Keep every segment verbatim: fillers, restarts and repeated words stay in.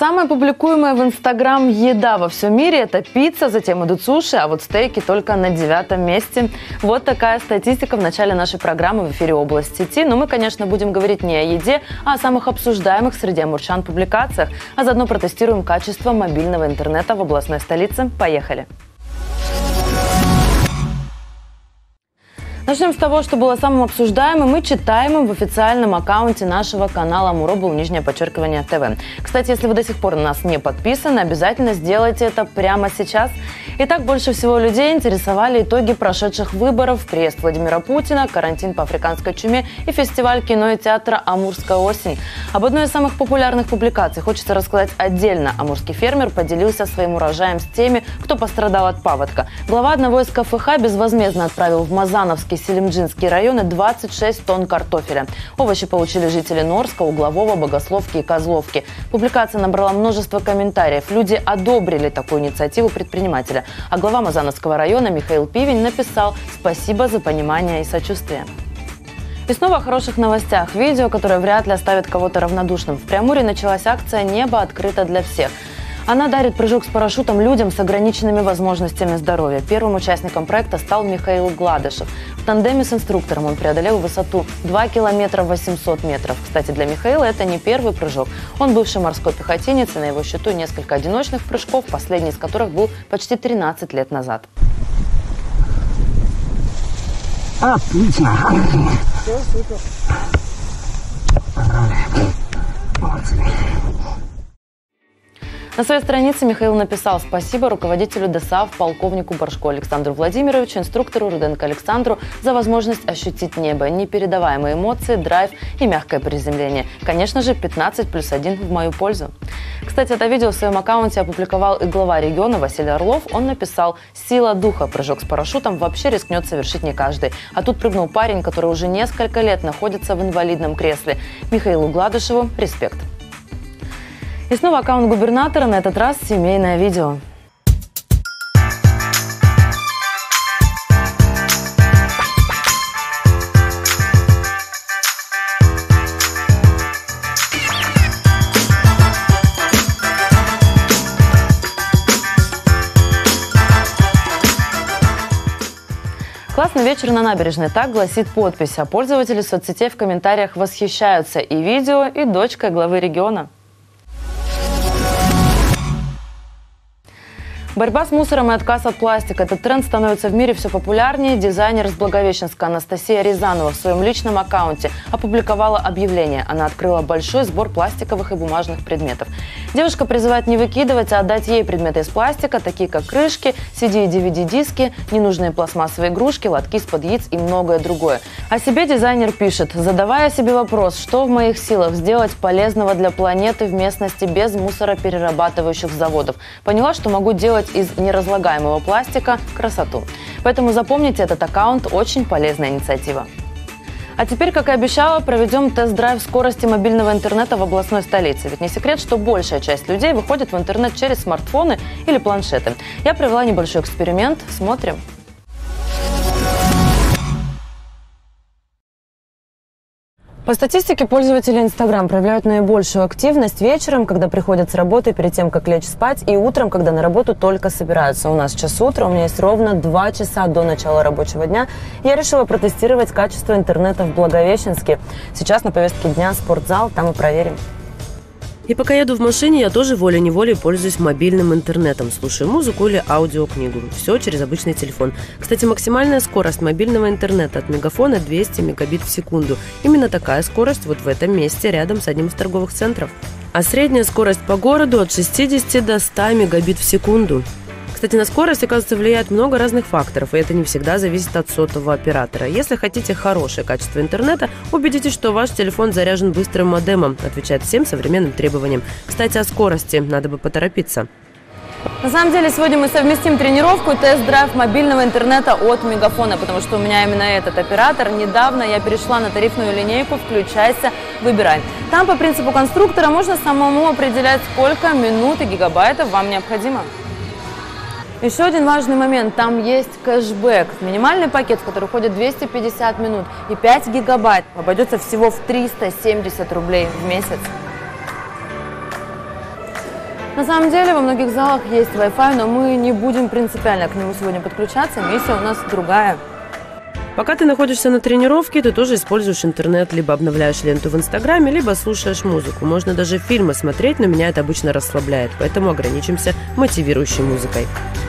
Самая публикуемая в Инстаграм еда во всем мире – это пицца, затем идут суши, а вот стейки только на девятом месте. Вот такая статистика в начале нашей программы в эфире «Область сети». Но мы, конечно, будем говорить не о еде, а о самых обсуждаемых среди амурчан публикациях. А заодно протестируем качество мобильного интернета в областной столице. Поехали! Начнем с того, что было самым обсуждаемым и читаемым в официальном аккаунте нашего канала Амуробл, нижнее подчеркивание ТВ. Кстати, если вы до сих пор на нас не подписаны, обязательно сделайте это прямо сейчас. Итак, больше всего людей интересовали итоги прошедших выборов, приезд Владимира Путина, карантин по африканской чуме и фестиваль кино и театра «Амурская осень». Об одной из самых популярных публикаций хочется рассказать отдельно. Амурский фермер поделился своим урожаем с теми, кто пострадал от паводка. Глава одного из ка эф ха безвозмездно отправил в Мазановский, Селимджинский районы двадцать шесть тонн картофеля. Овощи получили жители Норска, Углового, Богословки и Козловки. Публикация набрала множество комментариев. Люди одобрили такую инициативу предпринимателя. А глава Мазановского района Михаил Пивень написал «Спасибо за понимание и сочувствие». И снова о хороших новостях. Видео, которое вряд ли оставит кого-то равнодушным. В Преамуре началась акция «Небо открыто для всех». Она дарит прыжок с парашютом людям с ограниченными возможностями здоровья. Первым участником проекта стал Михаил Гладышев. В тандеме с инструктором он преодолел высоту два километра восемьсот метров. Кстати, для Михаила это не первый прыжок. Он бывший морской пехотинец, и на его счету несколько одиночных прыжков, последний из которых был почти тринадцать лет назад. Отлично! Все, супер! Молодцы! На своей странице Михаил написал спасибо руководителю ДОСААФ полковнику Боршко Александру Владимировичу, инструктору Руденко Александру за возможность ощутить небо, непередаваемые эмоции, драйв и мягкое приземление. Конечно же, пятнадцать плюс один в мою пользу. Кстати, это видео в своем аккаунте опубликовал и глава региона Василий Орлов. Он написал «Сила духа. Прыжок с парашютом вообще рискнет совершить не каждый». А тут прыгнул парень, который уже несколько лет находится в инвалидном кресле. Михаилу Гладышеву респект. И снова аккаунт губернатора, на этот раз семейное видео. Классный вечер на набережной, так гласит подпись. А пользователи соцсетей в комментариях восхищаются и видео, и дочкой главы региона. Борьба с мусором и отказ от пластика. Этот тренд становится в мире все популярнее. Дизайнер из Благовещенска Анастасия Рязанова в своем личном аккаунте опубликовала объявление. Она открыла большой сбор пластиковых и бумажных предметов. Девушка призывает не выкидывать, а отдать ей предметы из пластика, такие как крышки, си ди и ди ви ди-диски, ненужные пластмассовые игрушки, лотки из-под яиц и многое другое. О себе дизайнер пишет: задавая себе вопрос, что в моих силах сделать полезного для планеты в местности без мусороперерабатывающих заводов, поняла, что могу делать из неразлагаемого пластика красоту. Поэтому запомните этот аккаунт, очень полезная инициатива. А теперь, как и обещала, проведем тест-драйв скорости мобильного интернета в областной столице. Ведь не секрет, что большая часть людей выходит в интернет через смартфоны или планшеты. Я провела небольшой эксперимент. Смотрим. По статистике, пользователи Instagram проявляют наибольшую активность вечером, когда приходят с работы перед тем, как лечь спать, и утром, когда на работу только собираются. У нас час утра, у меня есть ровно два часа до начала рабочего дня. Я решила протестировать качество интернета в Благовещенске. Сейчас на повестке дня спортзал, там и проверим. И пока еду в машине, я тоже волей-неволей пользуюсь мобильным интернетом. Слушаю музыку или аудиокнигу. Все через обычный телефон. Кстати, максимальная скорость мобильного интернета от Мегафона двести мегабит в секунду. Именно такая скорость вот в этом месте, рядом с одним из торговых центров. А средняя скорость по городу от шестидесяти до ста мегабит в секунду. Кстати, на скорость, оказывается, влияет много разных факторов, и это не всегда зависит от сотового оператора. Если хотите хорошее качество интернета, убедитесь, что ваш телефон заряжен быстрым модемом, отвечает всем современным требованиям. Кстати, о скорости надо бы поторопиться. На самом деле, сегодня мы совместим тренировку и тест-драйв мобильного интернета от Мегафона, потому что у меня именно этот оператор. Недавно я перешла на тарифную линейку «Включайся, выбирай». Там по принципу конструктора можно самому определять, сколько минут и гигабайтов вам необходимо. Еще один важный момент. Там есть кэшбэк. Минимальный пакет, в который входит двести пятьдесят минут и пять гигабайт, обойдется всего в триста семьдесят рублей в месяц. На самом деле во многих залах есть Wi-Fi, но мы не будем принципиально к нему сегодня подключаться. Миссия у нас другая. Пока ты находишься на тренировке, ты тоже используешь интернет, либо обновляешь ленту в Инстаграме, либо слушаешь музыку. Можно даже фильмы смотреть, но меня это обычно расслабляет, поэтому ограничимся мотивирующей музыкой.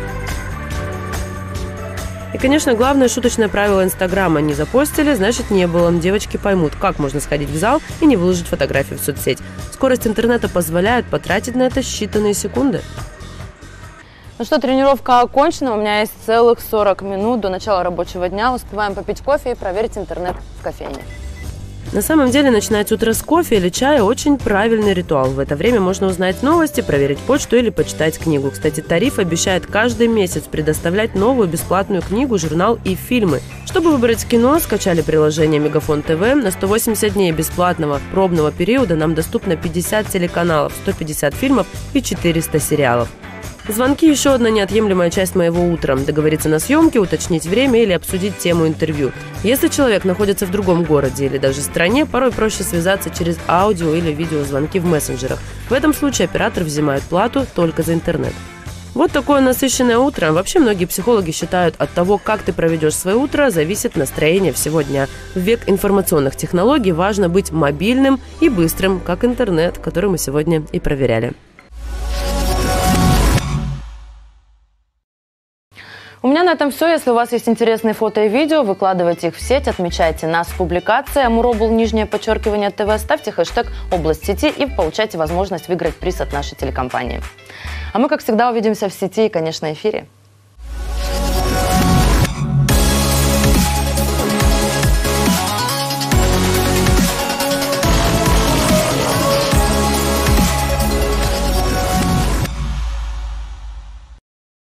И, конечно, главное шуточное правило Инстаграма: не запостили, значит не было. Девочки поймут, как можно сходить в зал и не выложить фотографию в соцсеть. Скорость интернета позволяет потратить на это считанные секунды. Ну что, тренировка окончена. У меня есть целых сорок минут до начала рабочего дня. Успеваем попить кофе и проверить интернет в кофейне. На самом деле, начинать утро с кофе или чая – очень правильный ритуал. В это время можно узнать новости, проверить почту или почитать книгу. Кстати, Тариф обещает каждый месяц предоставлять новую бесплатную книгу, журнал и фильмы. Чтобы выбрать кино, скачали приложение Мегафон ТВ. На сто восемьдесят дней бесплатного пробного периода нам доступно пятьдесят телеканалов, сто пятьдесят фильмов и четыреста сериалов. Звонки – еще одна неотъемлемая часть моего утра. Договориться на съемке, уточнить время или обсудить тему интервью. Если человек находится в другом городе или даже стране, порой проще связаться через аудио или видеозвонки в мессенджерах. В этом случае оператор взимает плату только за интернет. Вот такое насыщенное утро. Вообще многие психологи считают, от того, как ты проведешь свое утро, зависит настроение всего дня. В век информационных технологий важно быть мобильным и быстрым, как интернет, который мы сегодня и проверяли. У меня на этом все. Если у вас есть интересные фото и видео, выкладывайте их в сеть, отмечайте нас в публикации Амуробл, нижнее подчеркивание ТВ, ставьте хэштег «Область сети» и получайте возможность выиграть приз от нашей телекомпании. А мы, как всегда, увидимся в сети и, конечно, эфире.